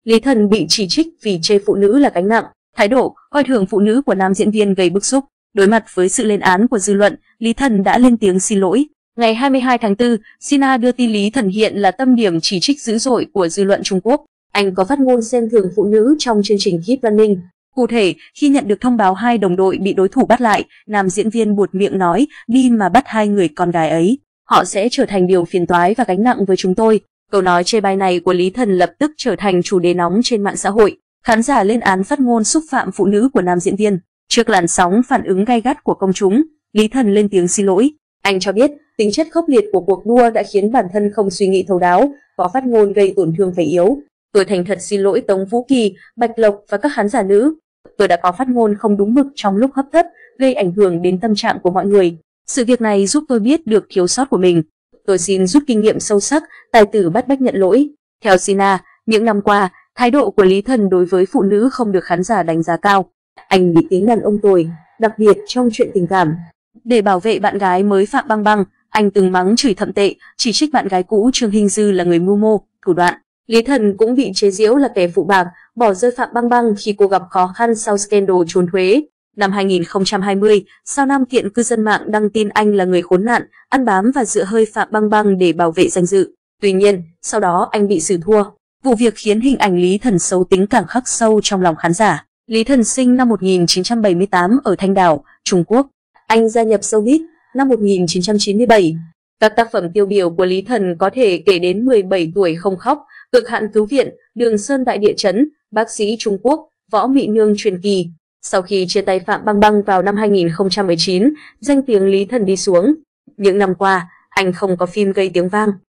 Lý Thần bị chỉ trích vì chê phụ nữ là gánh nặng, thái độ coi thường phụ nữ của nam diễn viên gây bức xúc. Đối mặt với sự lên án của dư luận, Lý Thần đã lên tiếng xin lỗi. Ngày 22 tháng 4, Sina đưa tin Lý Thần hiện là tâm điểm chỉ trích dữ dội của dư luận Trung Quốc. Anh có phát ngôn xem thường phụ nữ trong chương trình Hit Running. Cụ thể, khi nhận được thông báo hai đồng đội bị đối thủ bắt lại, nam diễn viên buột miệng nói, đi mà bắt hai người con gái ấy, họ sẽ trở thành điều phiền toái và gánh nặng với chúng tôi. Câu nói chê bai này của Lý Thần lập tức trở thành chủ đề nóng trên mạng xã hội. Khán giả lên án phát ngôn xúc phạm phụ nữ của nam diễn viên. Trước làn sóng phản ứng gay gắt của công chúng, Lý Thần lên tiếng xin lỗi. Anh cho biết, tính chất khốc liệt của cuộc đua đã khiến bản thân không suy nghĩ thấu đáo, có phát ngôn gây tổn thương phế yếu. Tôi thành thật xin lỗi Tống Vũ Kỳ, Bạch Lộc và các khán giả nữ. Tôi đã có phát ngôn không đúng mực trong lúc hấp tấp, gây ảnh hưởng đến tâm trạng của mọi người. Sự việc này giúp tôi biết được thiếu sót của mình. Tôi xin rút kinh nghiệm sâu sắc, tài tử bắt bách nhận lỗi. Theo Sina, những năm qua, thái độ của Lý Thần đối với phụ nữ không được khán giả đánh giá cao. Anh bị tiếng đàn ông tồi, đặc biệt trong chuyện tình cảm. Để bảo vệ bạn gái mới Phạm Băng Băng, anh từng mắng chửi thậm tệ, chỉ trích bạn gái cũ Trương Hinh Dư là người mưu mô, thủ đoạn. Lý Thần cũng bị chế giễu là kẻ phụ bạc, bỏ rơi Phạm Băng Băng khi cô gặp khó khăn sau scandal trốn thuế. Năm 2020, sao Nam Kiện cư dân mạng đăng tin anh là người khốn nạn, ăn bám và dựa hơi Phạm Băng Băng để bảo vệ danh dự. Tuy nhiên, sau đó anh bị xử thua. Vụ việc khiến hình ảnh Lý Thần xấu tính càng khắc sâu trong lòng khán giả. Lý Thần sinh năm 1978 ở Thanh Đảo, Trung Quốc. Anh gia nhập showbiz năm 1997. Các tác phẩm tiêu biểu của Lý Thần có thể kể đến 17 tuổi không khóc, Cực hạn cứu viện, Đường Sơn đại địa chấn, Bác sĩ Trung Quốc, Võ Mị Nương truyền kỳ. Sau khi chia tay Phạm Băng Băng vào năm 2019, danh tiếng Lý Thần đi xuống. Những năm qua, anh không có phim gây tiếng vang.